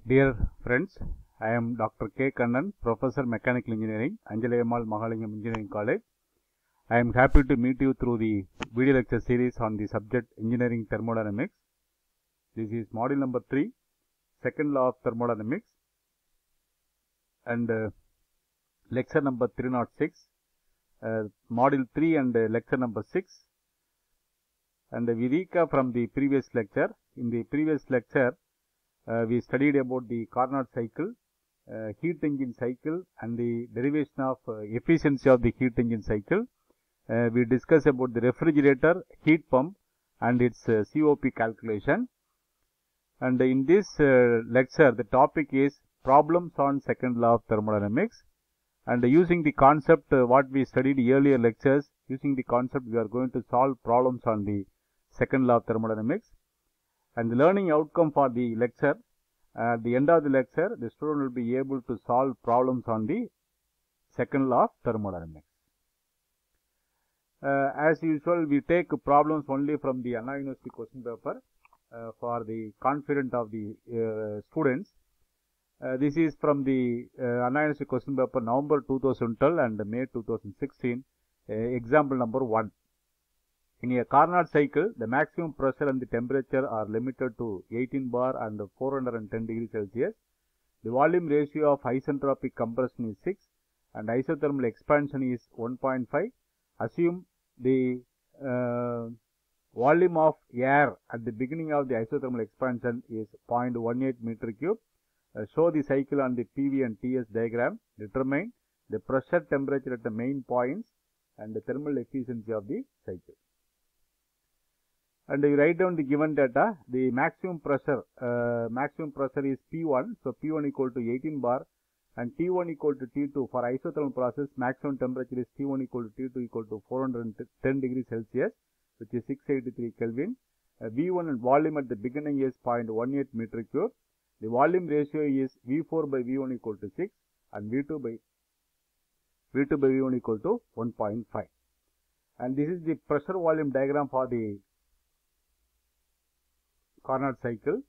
Dear friends, I am Dr. K. Kannan, Professor Mechanical Engineering, Anjalayamal Mahalingam Engineering College. I am happy to meet you through the video lecture series on the subject Engineering Thermodynamics. This is module number 3, second law of thermodynamics, and lecture number 306, module 3 and lecture number 6. And we recap from the previous lecture. In the previous lecture, we studied about the Carnot cycle, heat engine cycle, and the derivation of efficiency of the heat engine cycle. We discussed about the refrigerator, heat pump, and its COP calculation. And in this lecture, the topic is problems on second law of thermodynamics. And using the concept what we studied earlier lectures, using the concept we are going to solve problems on the second law of thermodynamics. And the learning outcome for the lecture, at the end of the lecture, the student will be able to solve problems on the second law of thermodynamics. As usual, we take problems only from the Anna University question paper for the confidence of the students. This is from the Anna University question paper November 2012 and May 2016, example number 1. In a Carnot cycle, the maximum pressure and the temperature are limited to 18 bar and 410 degrees Celsius. The volume ratio of isentropic compression is 6 and isothermal expansion is 1.5. Assume the volume of air at the beginning of the isothermal expansion is 0.18 meter cube. Show the cycle on the PV and TS diagram. Determine the pressure, temperature at the main points and the thermal efficiency of the cycle. And you write down the given data. The maximum pressure is P1. So P1 equal to 18 bar and T1 equal to T2. For isothermal process, maximum temperature is T1 equal to T2 equal to 410 degrees Celsius, which is 683 Kelvin. V1 and volume at the beginning is 0.18 meter cube. The volume ratio is V4 by V1 equal to 6 and V2 by V1 equal to 1.5. And this is the pressure volume diagram for the Carnot cycle.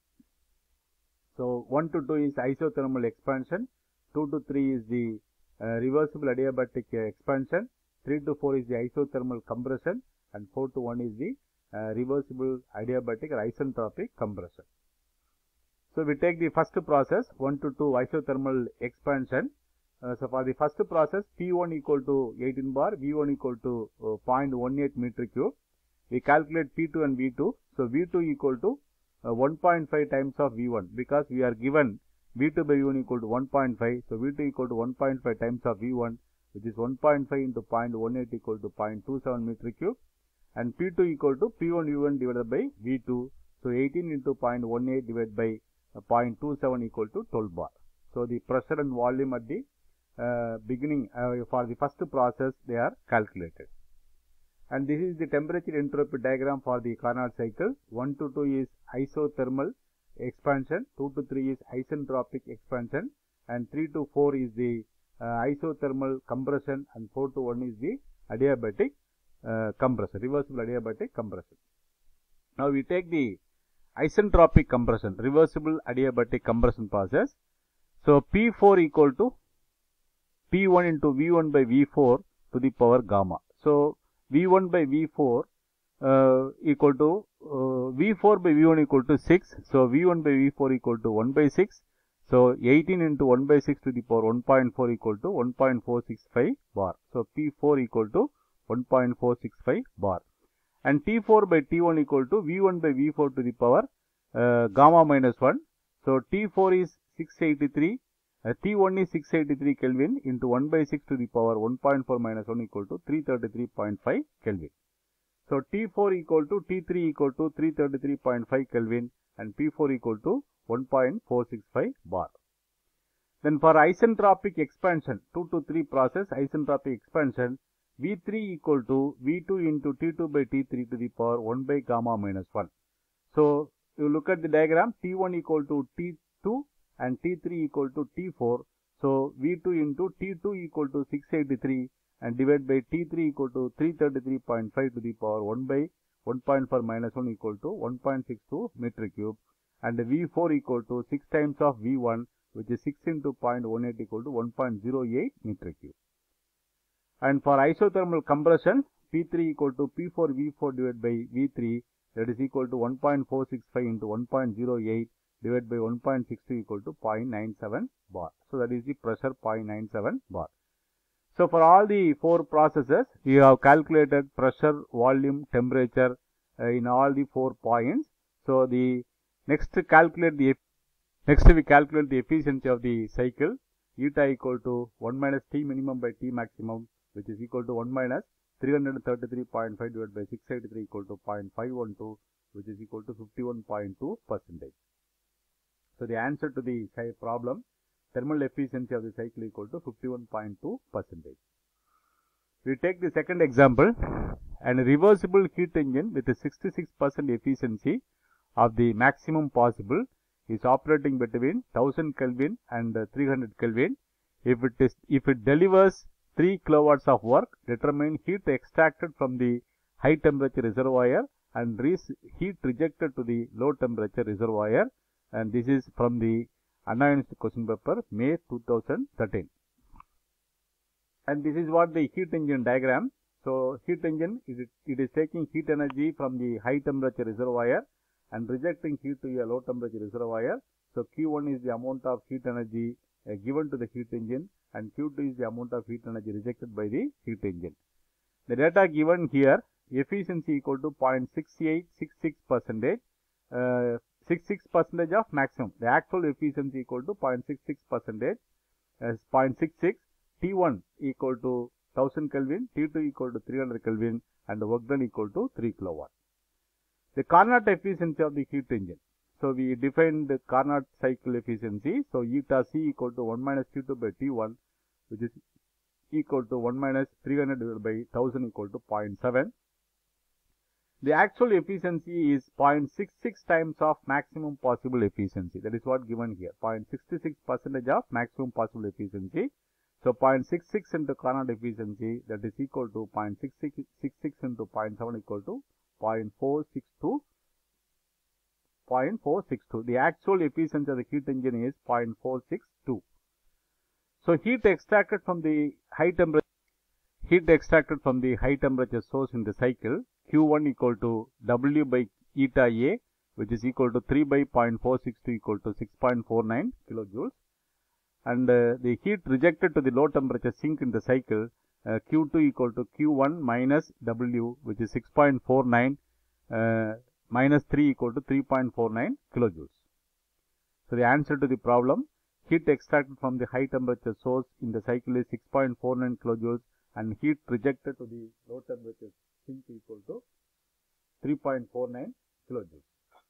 So 1 to 2 is isothermal expansion, 2 to 3 is the reversible adiabatic expansion, 3 to 4 is the isothermal compression, and 4 to 1 is the reversible adiabatic or isentropic compression. So we take the first process 1 to 2 isothermal expansion. So for the first process, P1 equal to 18 bar, V1 equal to 0.18 meter cube. We calculate P2 and V2. So V2 equal to 1.5 times of V1 because we are given V2 by V1 equal to 1.5. So V2 equal to 1.5 times of V1, which is 1.5 into 0.18 equal to 0.27 meter cube. And P2 equal to P1 V1 divided by V2. So 18 into 0.18 divided by 0.27 equal to 12 bar. So the pressure and volume at the beginning for the first process they are calculated. And this is the temperature entropy diagram for the Carnot cycle. 1 to 2 is isothermal expansion, 2 to 3 is isentropic expansion, and 3 to 4 is the isothermal compression, and 4 to 1 is the adiabatic compression, reversible adiabatic compression. Now we take the isentropic compression, reversible adiabatic compression process. So P4 equal to P1 into V1 by V4 to the power gamma. So V1 by V4 equal to V4 by V1 equal to 6. So V1 by V4 equal to 1 by 6. So 18 into 1 by 6 to the power 1.4 equal to 1.465 bar. So P4 equal to 1.465 bar. And T4 by T1 equal to V1 by V4 to the power gamma minus 1. So T4 is 683. T1 is 683 Kelvin into 1 by 6 to the power 1.4 minus 1 equal to 333.5 Kelvin. So T4 equal to T3 equal to 333.5 Kelvin and P4 equal to 1.465 bar. Then for isentropic expansion, 2 to 3 process isentropic expansion, V3 equal to V2 into T2 by T3 to the power 1 by gamma minus 1. So you look at the diagram, T1 equal to T2 and T3 equal to T4. So V2 into T2 equal to 683 and divide by T3 equal to 333.5 to the power 1 by 1.4 minus 1 equal to 1.62 meter cube. and V4 equal to 6 times of V1, which is 6 into 0.18 equal to 1.08 meter cube. And for isothermal compression, P3 equal to P4 V4 divided by V3, that is equal to 1.465 into 1.08 divided by 1.62 equal to 0.97 bar. So that is the pressure 0.97 bar. So for all the four processes, we have calculated pressure, volume, temperature in all the 4 points. So the next we calculate the efficiency of the cycle. Eta equal to 1 minus T minimum by T maximum, which is equal to 1 minus 333.5 divided by 683 equal to 0.512, which is equal to 51.2%. So the answer to the problem, thermal efficiency of the cycle equal to 51.2%. We take the second example. An reversible heat engine with a 66% efficiency of the maximum possible is operating between 1000 Kelvin and 300 Kelvin. If it delivers 3 kilowatts of work, determine heat extracted from the high temperature reservoir and heat rejected to the low temperature reservoir. And this is from the unionized question paper, May 2013. And this is what the heat engine diagram. So heat engine, it is taking heat energy from the high temperature reservoir and rejecting heat to a low temperature reservoir. So Q1 is the amount of heat energy given to the heat engine, and Q2 is the amount of heat energy rejected by the heat engine. The data given here, efficiency equal to 0.6866%, 66% of maximum. The actual efficiency equal to 0.66%, 0.66. T1 equal to 1000 Kelvin, T2 equal to 300 Kelvin, and the work done equal to 3 kilowatt. The Carnot efficiency of the heat engine. So we defined the Carnot cycle efficiency. So eta C equal to 1 minus Q2 by T1, which is equal to 1 minus 300 divided by 1000 equal to 0.7. The actual efficiency is 0.66 times of maximum possible efficiency. That is what given here. 0.66% of maximum possible efficiency. So 0.66 into Carnot efficiency, that is equal to 0.66 into 0.7 equal to 0.462. The actual efficiency of the heat engine is 0.462. So heat extracted from the high temperature source in the cycle, Q1 equal to W by eta A, which is equal to 3 by 0.462 equal to 6.49 kilojoules. And the heat rejected to the low temperature sink in the cycle, Q2 equal to Q1 minus W, which is 6.49 minus 3 equal to 3.49 kilojoules. So the answer to the problem, heat extracted from the high temperature source in the cycle is 6.49 kilojoules, and heat rejected to the low temperature sink equal to 3.49 kilojoules.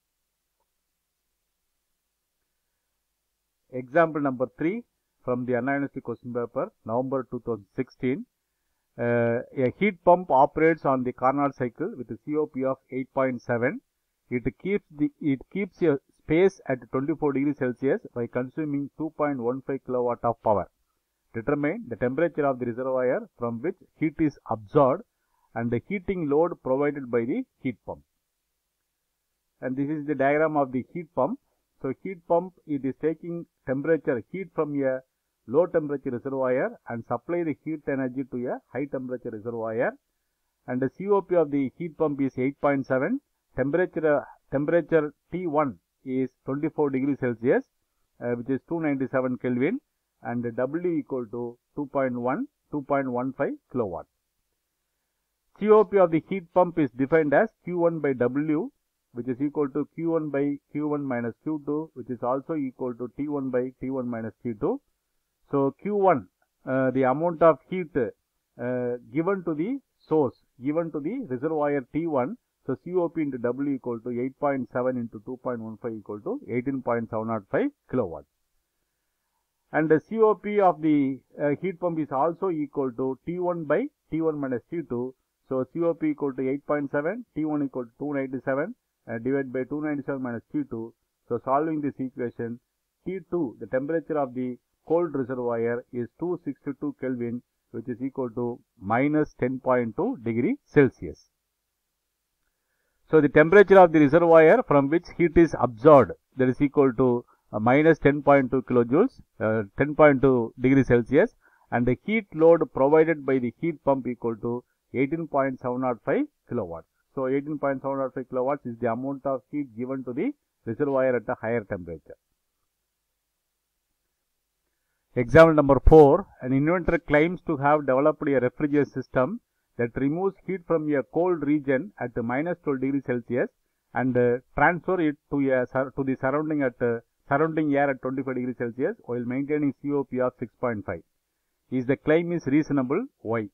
Example number 3 from the unionized question paper, November 2016. A heat pump operates on the Carnot cycle with a COP of 8.7. It keeps a space at 24 degrees Celsius by consuming 2.15 kilowatt of power. Determine the temperature of the reservoir from which heat is absorbed and the heating load provided by the heat pump. And this is the diagram of the heat pump. So heat pump, it is taking heat from a low temperature reservoir and supply the heat energy to a high temperature reservoir. And the COP of the heat pump is 8.7. Temperature T1 is 24 degrees Celsius, which is 297 Kelvin, and W equal to 2.15 kilowatt. COP of the heat pump is defined as Q1 by W, which is equal to Q1 by Q1 minus Q2, which is also equal to T1 by T1 minus T2. So Q1, the amount of heat given to the source, given to the reservoir T1. So COP into W equal to 8.7 into 2.15 equal to 18.705 kilowatts. And the COP of the heat pump is also equal to T1 by T1 minus T2. So COP equal to 8.7, T1 equal to 297 divided by 297 minus T2. So solving this equation, T2, the temperature of the cold reservoir is 262 Kelvin, which is equal to minus 10.2 degree Celsius. So the temperature of the reservoir from which heat is absorbed that is equal to minus 10.2 kilojoules, 10.2 degrees Celsius, and the heat load provided by the heat pump equal to 18.705 kilowatts. So 18.705 kilowatts is the amount of heat given to the reservoir at a higher temperature. Example number 4. An inventor claims to have developed a refrigerant system that removes heat from a cold region at minus 12 degrees Celsius and transfer it to the surrounding air at 25 degrees Celsius while maintaining COP of 6.5. Is the claim is reasonable? Why?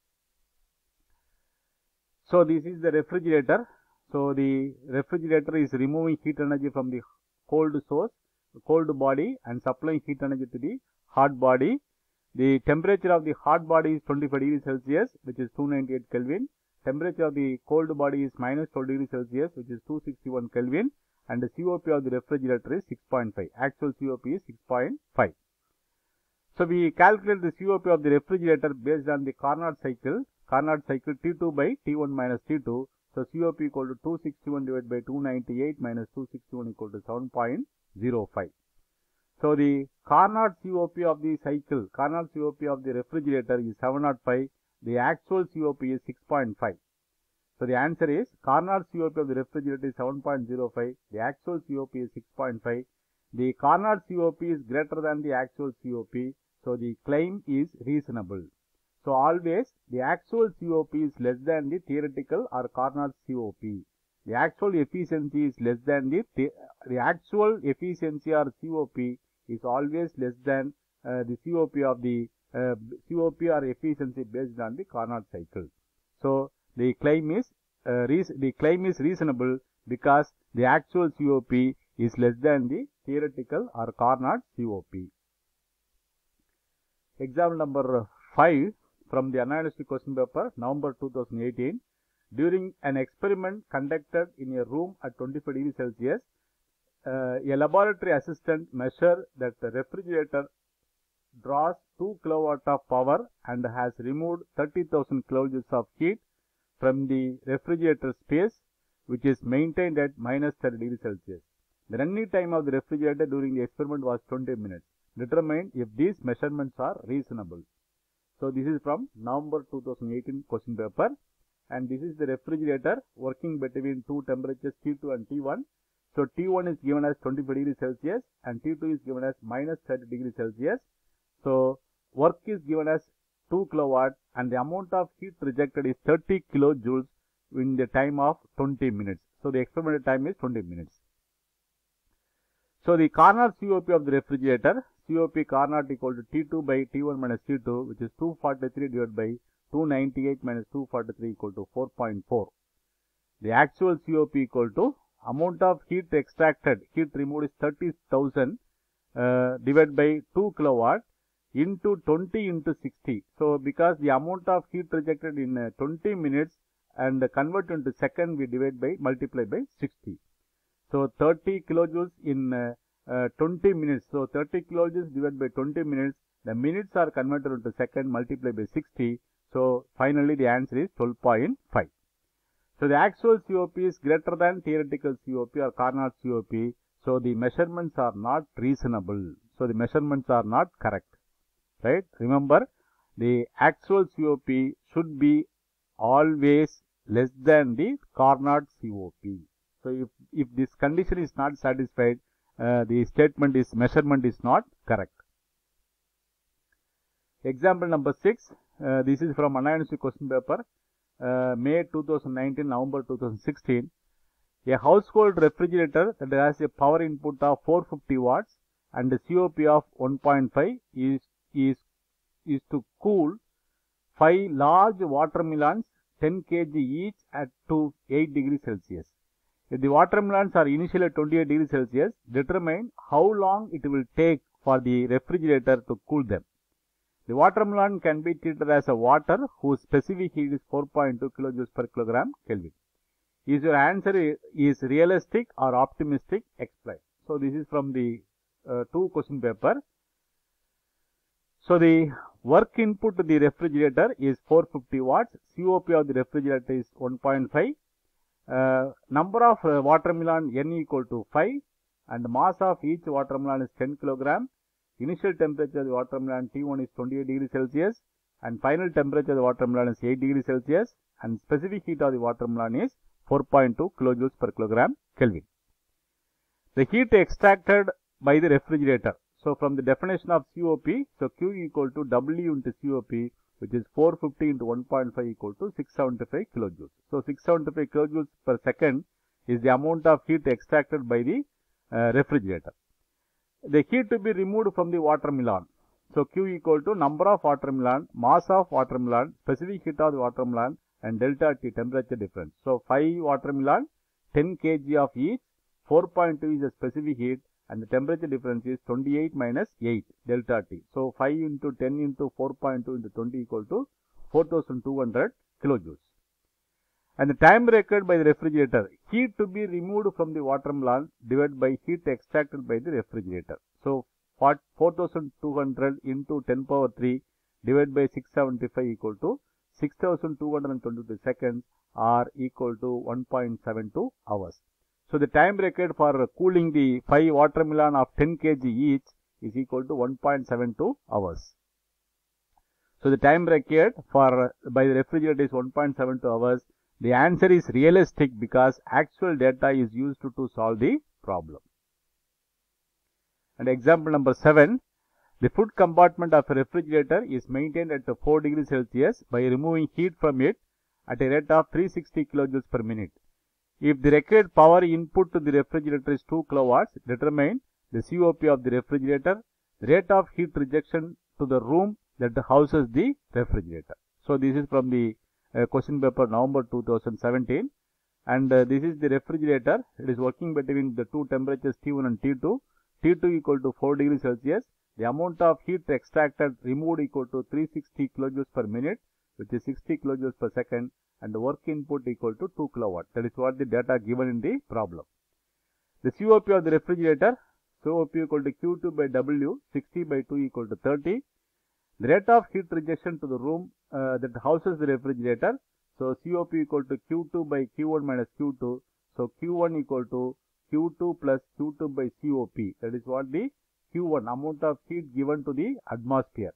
So this is the refrigerator. So the refrigerator is removing heat energy from the cold body and supplying heat energy to the hot body. The temperature of the hot body is 25 degrees Celsius, which is 298 Kelvin. Temperature of the cold body is minus 12 degrees Celsius, which is 261 Kelvin. And the COP of the refrigerator is 6.5. Actual COP is 6.5. So we calculate the COP of the refrigerator based on the Carnot cycle T2 by T1 minus T2. So COP equal to 261 divided by 298 minus 261 equal to 7.05. So the Carnot COP of the refrigerator is 705. The actual COP is 6.5. So the answer is Carnot COP of the refrigerator is 7.05. The actual COP is 6.5. The Carnot COP is greater than the actual COP. So the claim is reasonable. So always the actual COP is less than the theoretical or Carnot COP. The actual efficiency is less than the actual efficiency or COP is always less than the COP of the COP or efficiency based on the Carnot cycle. So the claim is reasonable because the actual COP is less than the theoretical or Carnot COP. Example number 5 from the Analytic question paper, November 2018. During an experiment conducted in a room at 25 degrees Celsius, a laboratory assistant measured that the refrigerator draws 2 kilowatt of power and has removed 30,000 kilojoules of heat from the refrigerator space, which is maintained at minus 30 degrees Celsius. The running time of the refrigerator during the experiment was 20 minutes. Determine if these measurements are reasonable. So this is from November 2018 question paper, and this is the refrigerator working between two temperatures T2 and T1. So T1 is given as 25 degrees Celsius and T2 is given as minus 30 degrees Celsius. So work is given as 2 kilowatt and the amount of heat rejected is 30 kilojoules in the time of 20 minutes. So the experimental time is 20 minutes. So the Carnot COP of the refrigerator, COP Carnot equal to T2 by T1 minus T2, which is 243 divided by 298 minus 243 equal to 4.4. The actual COP equal to amount of heat extracted, heat removed is 30,000 divided by 2 kilowatt into 20 into 60. So because the amount of heat rejected in 20 minutes and convert into second, we multiply by 60. So 30 kilojoules in 20 minutes. So 30 kilojoules divided by 20 minutes. The minutes are converted into second, multiply by 60. So finally the answer is 12.5. So the actual COP is greater than theoretical COP or Carnot COP. So the measurements are not reasonable. So the measurements are not correct. Right? Remember, the actual COP should be always less than the Carnot COP. So if this condition is not satisfied, the measurement is not correct. Example number 6. This is from Analytic question paper, May 2019, November 2016. A household refrigerator that has a power input of 450 watts and a COP of 1.5 is to cool 5 large watermelons 10 kg each to 8 degrees Celsius. If the watermelons are initially at 28 degrees Celsius, determine how long it will take for the refrigerator to cool them. The watermelon can be treated as a water whose specific heat is 4.2 kilojoules per kilogram Kelvin. Is your answer is realistic or optimistic? Explain. So this is from the 2 question paper. So the work input to the refrigerator is 450 watts. COP of the refrigerator is 1.5. Number of watermelon n equal to 5 and mass of each watermelon is 10 kg. Initial temperature of the watermelon T1 is 28 degrees Celsius and final temperature of the watermelon is 8 degrees Celsius and specific heat of the watermelon is 4.2 kilojoules per kilogram Kelvin. The heat extracted by the refrigerator. So from the definition of COP, so Q equal to W into COP, which is 450 into 1.5 equal to 675 kilojoules. So 675 kilojoules per second is the amount of heat extracted by the refrigerator. The heat to be removed from the watermelon. So Q equal to number of watermelon, mass of watermelon, specific heat of the watermelon and delta T temperature difference. So 5 watermelon, 10 kg of each, 4.2 is the specific heat and the temperature difference is 28 minus 8 delta T. So 5 into 10 into 4.2 into 20 equal to 4200 kilojoules. And the time required by the refrigerator, heat to be removed from the watermelon divided by heat extracted by the refrigerator. So 4200 into 10 power 3 divided by 675 equal to 6222 seconds or equal to 1.72 hours. So the time required for cooling the 5 watermelon of 10 kg each is equal to 1.72 hours. So the time required for by the refrigerator is 1.72 hours. The answer is realistic because actual data is used to solve the problem. And example number 7, the food compartment of a refrigerator is maintained at 4 degrees Celsius by removing heat from it at a rate of 360 kilojoules per minute. If the required power input to the refrigerator is 2 kilowatts, determine the COP of the refrigerator, the rate of heat rejection to the room that houses the refrigerator. So this is from the question paper November 2017 and this is the refrigerator. It is working between the two temperatures T1 and T2. T2 equal to 4 degrees Celsius. The amount of heat extracted removed equal to 360 kilojoules per minute, which is 60 kilojoules per second, and the work input equal to 2 kilowatt. That is what the data given in the problem. The COP of the refrigerator, COP equal to Q2 by W, 60 by 2 equal to 30. The rate of heat rejection to the room that houses the refrigerator. So COP equal to Q2 by Q1 minus Q2. So Q1 equal to Q2 plus Q2 by COP. That is what the Q1 amount of heat given to the atmosphere.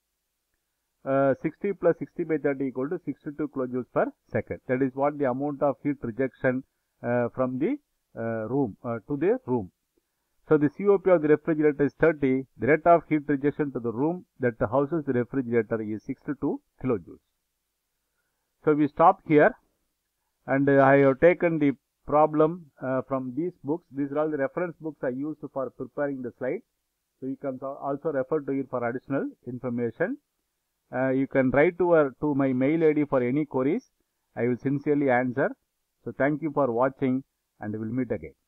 60 plus 60 by 30 equal to 62 kilojoules per second. That is what the amount of heat rejection from the room to the room. So the COP of the refrigerator is 30. The rate of heat rejection to the room that houses the refrigerator is 62 kilojoules. So we stop here and I have taken the problem from these books. These are all the reference books I used for preparing the slides. So you can also refer to it for additional information. You can write to my mail ID for any queries. I will sincerely answer. So thank you for watching and we will meet again.